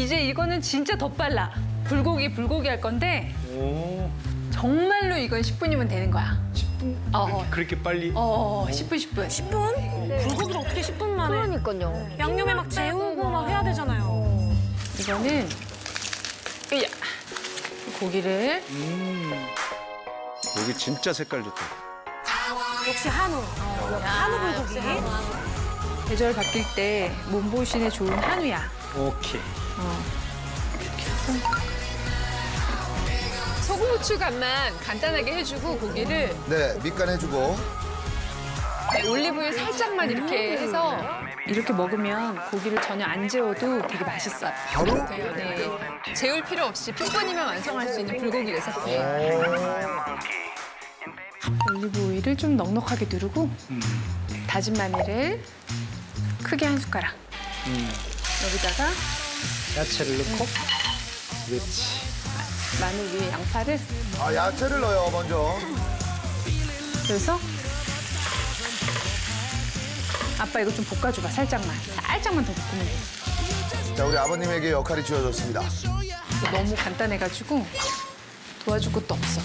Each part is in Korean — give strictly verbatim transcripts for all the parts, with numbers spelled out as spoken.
이제 이거는 진짜 더 빨라. 불고기, 불고기 할 건데 오. 정말로 이건 십 분이면 되는 거야. 십 분? 어. 그렇게 빨리? 어, 십 분, 십 분. 십 분? 불고기를 어떻게 십 분 만에. 그러니까요. 양념에 막 재우고 막 해야 되잖아요. 이거는 으야. 고기를 음. 여기 진짜 색깔 좋다. 역시 한우. 한우 불고기. 계절 바뀔 때 몸보신에 좋은 한우야. 오케이. 어. 소금 후추 간만 간단하게 해주고 고기를 네, 밑간 해주고. 네, 올리브유 살짝만 이렇게 해서 이렇게 먹으면 고기를 전혀 안 재워도 되게 맛있어요. 바로? 네. 재울 필요 없이 십 분이면 완성할 수 있는 불고기 레시피. 올리브 오일을 좀 넉넉하게 두르고 음. 다진 마늘을 크게 한 숟가락. 음. 여기다가 야채를 넣고. 그렇지. 마늘 위에 양파를. 아, 야채를 넣어요, 먼저. 그래서 아빠 이거 좀 볶아줘봐, 살짝만. 살짝만 더 볶으면 돼. 자, 우리 아버님에게 역할이 주어졌습니다. 너무 간단해가지고 도와줄 것도 없어.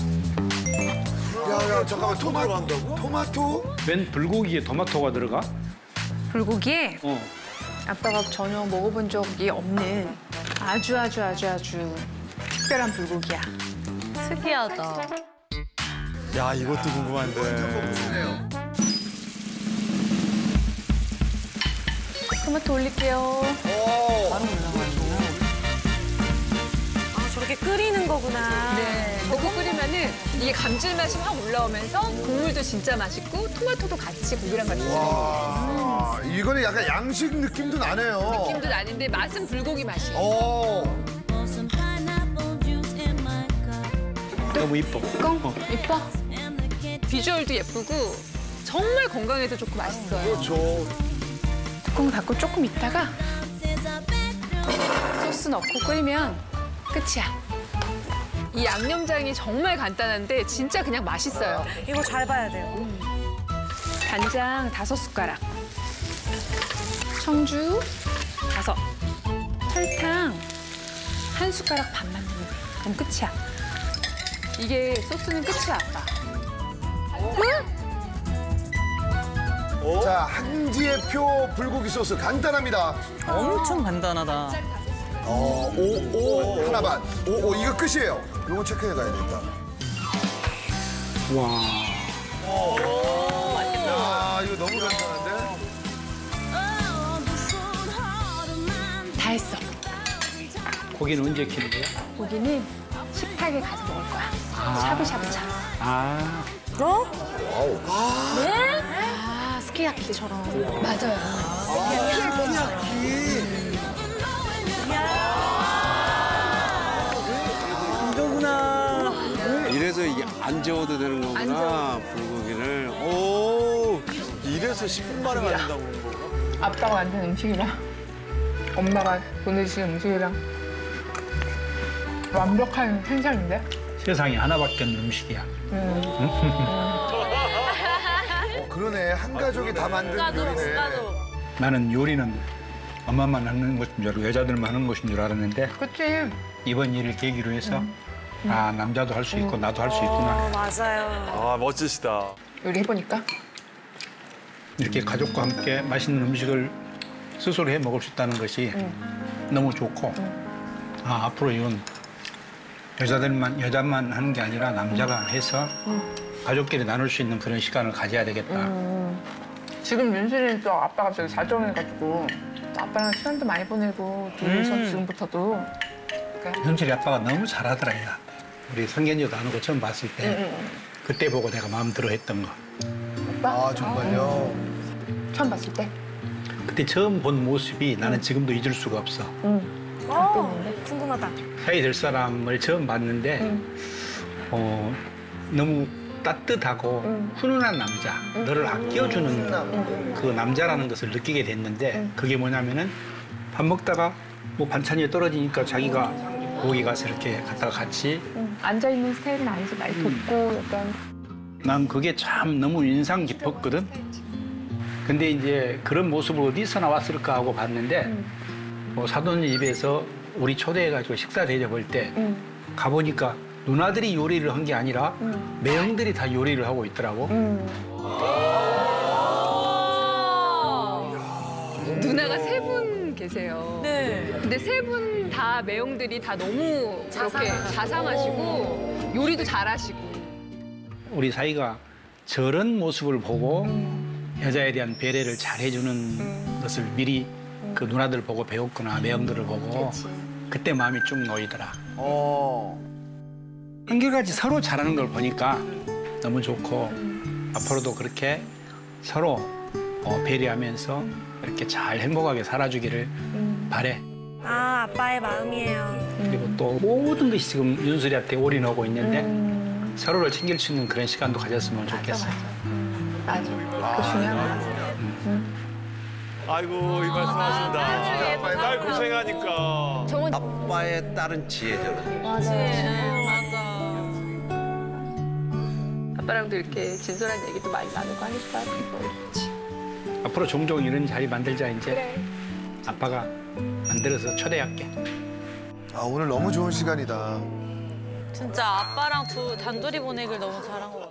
야, 야, 잠깐만, 토마토 한다고? 토마토? 웬 불고기에 토마토가 들어가? 불고기에 어. 아빠가 전혀 먹어본 적이 없는 아주 아주 아주 아주 특별한 불고기야. 특이하다. 야, 이것도 궁금한데. 토마토 올릴게요. 오. 바로 올라가는구나. 아, 저렇게 끓이는 거구나. 네. 저거 끓이면은 이게 감칠맛이 확 올라오면서 국물도 진짜 맛있고 토마토도 같이 고기랑 같이 와, 이거는 약간 양식 느낌도 나네요. 느낌도 나는데 맛은 불고기 맛이에요. 오. 너무 이뻐. 꽁 어. 이뻐. 비주얼도 예쁘고 정말 건강에도 좋고 맛있어요. 그렇죠. 뚜껑 닫고 조금 있다가 소스 넣고 끓이면 끝이야. 이 양념장이 정말 간단한데 진짜 그냥 맛있어요. 이거 잘 봐야 돼요. 간장 다섯 숟가락, 청주 다섯, 설탕 한 숟가락 반만 넣으면 돼. 그럼 끝이야. 이게 소스는 끝이야, 아빠. 응? 자, 한지의 표 불고기 소스 간단합니다. 엄청 간단하다. 어, 오, 오, 하나 반. 오, 오, 이거 끝이에요. 요거 체크해 가야 되겠다. 와. 야, 이거 너무 간단한데? 다 했어. 고기는 언제 키는 거야? 고기는 식탁에 가서 먹을 거야. 샤브샤브처럼. 아. 어? 와우. 아, 스키야키처럼. 맞아요. 이거구나. 이래서 이게 안 재워도 되는 거구나, 불고기를. 오, 이래서 십 분 만에 만든다고 그런 거가? 아빠가 만든 음식이랑 엄마가 보내주신 음식이랑 완벽한 생산인데? 세상에 하나밖에 없는 음식이야. 어, 그러네. 한 가족이 다 만든 요리네. 나는 요리는 엄마만 하는 것인 줄 알고 여자들만 하는 것인 줄 알았는데 그치. 이번 일을 계기로 해서 아 남자도 할 수 있고 나도 할 수 어, 있구나. 맞아요. 아, 멋지시다. 요리해보니까 이렇게 가족과 함께 맛있는 음식을 스스로 해 먹을 수 있다는 것이 너무 좋고 아 앞으로 이건 여자들만 여자만 하는 게 아니라 남자가 해서 가족끼리 나눌 수 있는 그런 시간을 가져야 되겠다. 지금 윤슬이는 또 아빠가 갑자기 사정해가지고 아빠랑 시간도 많이 보내고 둘이서 음. 지금부터도 현철이 아빠가 너무 잘하더라 얘가. 우리 성견이도 안 오고 처음 봤을 때 그때 보고 내가 마음 들어 했던 거. 아, 정말요? 처음 봤을 때? 그때 처음 본 모습이 나는 지금도 잊을 수가 없어. 어, 궁금하다. 사이 될 사람을 처음 봤는데 어, 너무 따뜻하고 훈훈한 남자, 너를 아껴주는 그 남자라는 것을 느끼게 됐는데 그게 뭐냐면은 밥 먹다가 뭐 반찬이 떨어지니까 자기가 거기 가서 이렇게 갔다가 같이 앉아있는 스타일은 아니지. 많이 돕고 약간 난 그게 참 너무 인상 깊었거든. 근데 이제 그런 모습을 어디서 나왔을까 하고 봤는데 뭐 사돈 집에서 우리 초대해가지고 식사 대접할 때 음. 가보니까 누나들이 요리를 한 게 아니라 매형들이 다 요리를 하고 있더라고. 누나가 세 분 계세요. 네. 근데 세 분 다 매형들이 다 너무 그렇게 자상하시고 요리도 잘하시고. 우리 사이가 저런 모습을 보고 여자에 대한 배려를 잘 해주는 것을 미리 그 누나들 보고 배웠구나, 매형들을 보고. 그때 마음이 쭉 놓이더라. 어. 한결같이 서로 잘하는 걸 보니까 너무 좋고 앞으로도 그렇게 서로 어, 배려하면서 이렇게 잘 행복하게 살아주기를 바래. 아, 아빠의 마음이에요. 그리고 또 모든 것이 지금 윤슬이한테 올인하고 있는데 서로를 챙길 수 있는 그런 시간도 가졌으면 좋겠어. 맞아. 그 중요한 거. 아이고 이 말씀하신다. 딸 고생하니까. 아빠의 딸은 지혜잖아. 아빠랑도 이렇게 진솔한 얘기도 많이 나누고 하니까 너무 좋지. 앞으로 종종 이런 자리 만들자 이제. 아빠가 만들어서 초대할게. 아, 오늘 너무 좋은 시간이다. 진짜 아빠랑 두 단둘이 보내길 너무 잘한 것 같아.